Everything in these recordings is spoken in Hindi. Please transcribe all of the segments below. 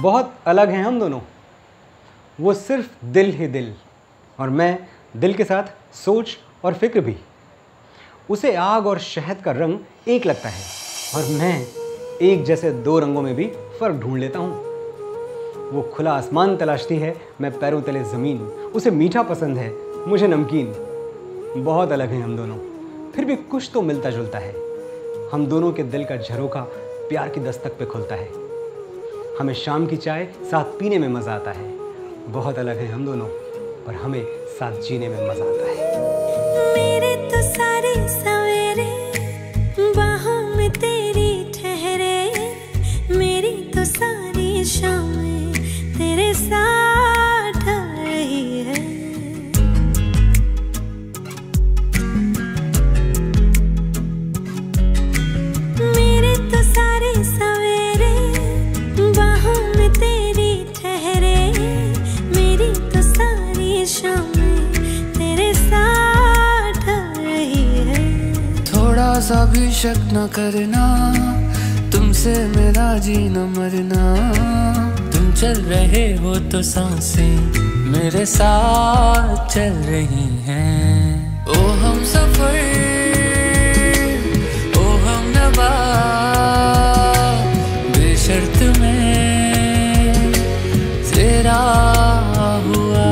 बहुत अलग हैं हम दोनों। वो सिर्फ दिल ही दिल, और मैं दिल के साथ सोच और फिक्र भी। उसे आग और शहद का रंग एक लगता है, और मैं एक जैसे दो रंगों में भी फ़र्क ढूंढ लेता हूँ। वो खुला आसमान तलाशती है, मैं पैरों तले ज़मीन। उसे मीठा पसंद है, मुझे नमकीन। बहुत अलग हैं हम दोनों, फिर भी कुछ तो मिलता जुलता है। हम दोनों के दिल का झरोखा प्यार की दस्तक पे खुलता है। हमें शाम की चाय साथ पीने में मज़ा आता है। बहुत अलग हैं हम दोनों, पर हमें साथ जीने में मज़ा आता है। मेरे तो सारे सवेरे बाहों में तेरी ठहरे, मेरी तो सारी शामें तेरे साथ रही है। मेरे तो सारे सवेरे बाहों में तेरी ठहरे, मेरी तो सारी शामें तेरे साथ रही है। थोड़ा सा भी शक न करना, तुमसे मेरा जीना मरना। तुम चल रहे हो तो सांसें मेरे साथ चल रही हैं। ओ हम सफर, ओ हम नवा, बेशर्त में तेरा हुआ।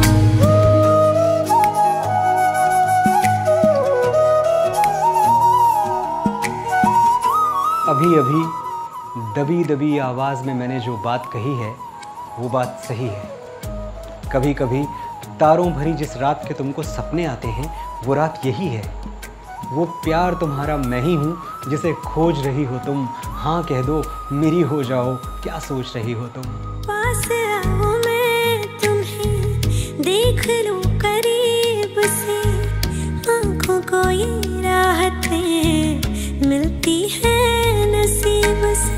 अभी अभी दबी दबी आवाज़ में मैंने जो बात कही है, वो बात सही है। कभी कभी तारों भरी जिस रात के तुमको सपने आते हैं, वो रात यही है। वो प्यार तुम्हारा मैं ही हूँ, जिसे खोज रही हो तुम। हाँ कह दो, मेरी हो जाओ, क्या सोच रही हो तुम। पास आओ मैं तुम्हें देख लूं करीब से, आँखों को ये राहतें मिलती हैं नसीब से।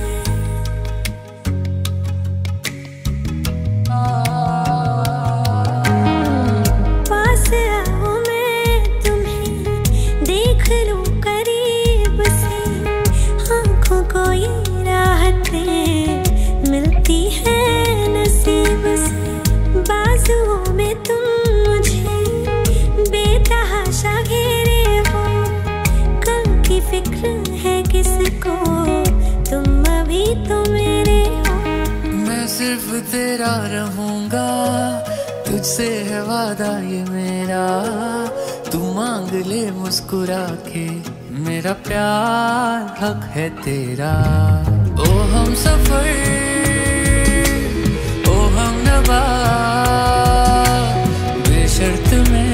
पास आओ मैं तुम्हें देख लूं करीब से, आँखों को ये राहतें मिलती हैं नसीब से। बाजुओं में तुम मुझे बेतहाशा घेरे हो, कल की फिक्र है किसको, तुम अभी तो मेरे हो। मैं सिर्फ तेरा रहूंगा, तुझसे है वादा ये मेरा। तू मांग ले मुस्कुरा के, मेरा प्यार हक है तेरा। ओ हम सफर, ओ हम नवा, बेशर्त में